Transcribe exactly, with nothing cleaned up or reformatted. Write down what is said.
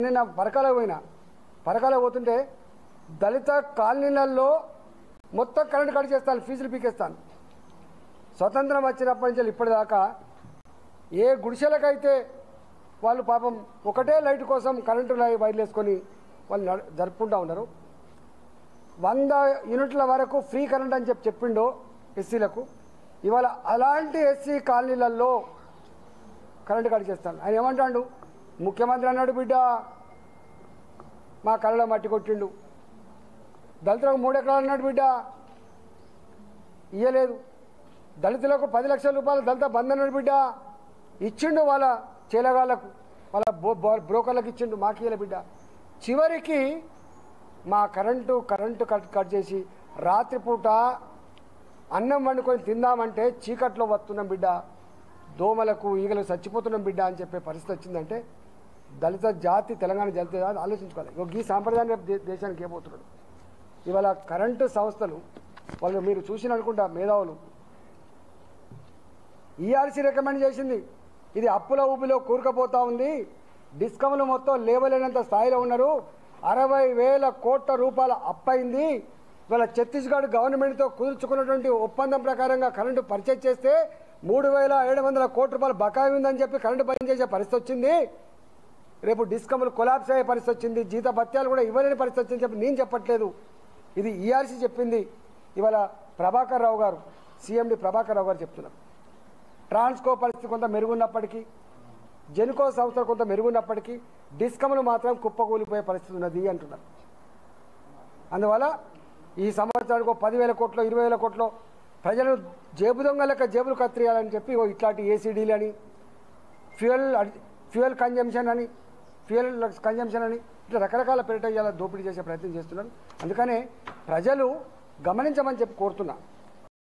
నేను పరకాల పోయినా పరకాల పోతుంటే దళిత కాలనీలలో మొత్తం కరెంటు కట్ చేస్తాను, ఫీజులు పీకేస్తాను. స్వతంత్రం వచ్చినప్పటి నుంచి ఇప్పటిదాకా ఏ గుడిసెలకైతే వాళ్ళు పాపం ఒకటే లైట్ కోసం కరెంటు వైర్లు వేసుకొని వాళ్ళు జరుపుకుంటూ ఉన్నారు. వంద యూనిట్ల వరకు ఫ్రీ కరెంట్ అని చెప్పి చెప్పిండో ఎస్సీలకు, ఇవాళ అలాంటి ఎస్సీ కాలనీలలో కరెంటు కట్ చేస్తాను. ఆయన ఏమంటాడు, ముఖ్యమంత్రి అన్నాడు బిడ్డ మా కళ్ళలో మట్టి కొట్టిండు, దళితులకు మూడు ఎకరాలు అన్నాడు బిడ్డ ఇయ్యలేదు, దళితులకు పది లక్షల రూపాయలు దళిత బంద్ అన్నాడు బిడ్డ ఇచ్చిండు, వాళ్ళ చేలగాళ్లకు వాళ్ళ బ్రోకర్లకు ఇచ్చిండు, మాకు ఇయ్యలే బిడ్డ. చివరికి మా కరెంటు కరెంటు కట్ కట్ చేసి రాత్రిపూట అన్నం వండుకొని తిందామంటే చీకట్లో వస్తున్నాం బిడ్డ, దోమలకు ఈగలకు చచ్చిపోతున్నాం బిడ్డ అని చెప్పే పరిస్థితి వచ్చిందంటే దళిత జాతి తెలంగాణ దళిత జాతి ఆలోచించుకోవాలి. ఈ సాంప్రదాయాన్ని దేశానికి ఏమవుతున్నాడు. ఇవాళ కరెంటు సంస్థలు వాళ్ళు మీరు చూసిన అనుకుంటా మేధావులు ఈఆర్సీ రికమెండ్ చేసింది, ఇది అప్పుల ఊపిలో కూరుకుపోతా ఉంది, డిస్కమ్లు మొత్తం లేవలేనంత స్థాయిలో ఉన్నారు, అరవై వేల కోట్ల రూపాయల అప్పయింది. ఇవాళ ఛత్తీస్గఢ్ గవర్నమెంట్తో కుదుర్చుకున్నటువంటి ఒప్పందం ప్రకారంగా కరెంటు పర్చేజ్ చేస్తే మూడు వేల ఏడు వందల కోట్ల రూపాయలు బకాయి ఉందని చెప్పి కరెంటు పని చేసే పరిస్థితి వచ్చింది. రేపు డిస్కమ్లు కొలాప్స్ అయ్యే పరిస్థితి వచ్చింది, జీత భత్యాలు కూడా ఇవ్వలేని పరిస్థితి వచ్చిందని చెప్పి నేను చెప్పట్లేదు, ఇది ఈఆర్సీ చెప్పింది. ఇవాళ ప్రభాకర్ రావు గారు సీఎండి ప్రభాకర్ రావు గారు చెప్తున్నారు, ట్రాన్స్కో పరిస్థితి కొంత మెరుగున్నప్పటికీ, జెన్కో సంస్థలు కొంత మెరుగున్నప్పటికీ డిస్కమ్లు మాత్రం కుప్పకూలిపోయే పరిస్థితి ఉన్నది అంటున్నారు. అందువల్ల ఈ సంవత్సరానికి పదివేల కోట్లు ఇరవై వేల కోట్లు ప్రజలు జేబు దొంగ లెక్క జేబులు కత్తిరియాలని చెప్పి ఇట్లాంటి ఏసీడీలు అని ఫ్యూయల్ ఫ్యూయల్ కన్జంప్షన్ అని ఫ్యూయల్ కన్జంప్షన్ అని ఇట్లా రకరకాల పేరిట దోపిడీ చేసే ప్రయత్నం చేస్తున్నారు. అందుకనే ప్రజలు గమనించమని చెప్పి కోరుతున్నా.